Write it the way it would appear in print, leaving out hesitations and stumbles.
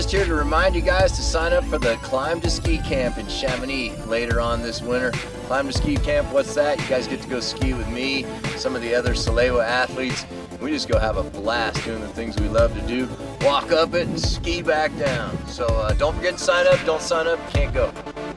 just here to remind you guys to sign up for the Climb to Ski Camp in Chamonix later on this winter. Climb to Ski Camp, what's that? You guys get to go ski with me, some of the other Salewa athletes. We just go have a blast doing the things we love to do. Walk up it and ski back down. So don't forget to sign up. Don't sign up, you can't go.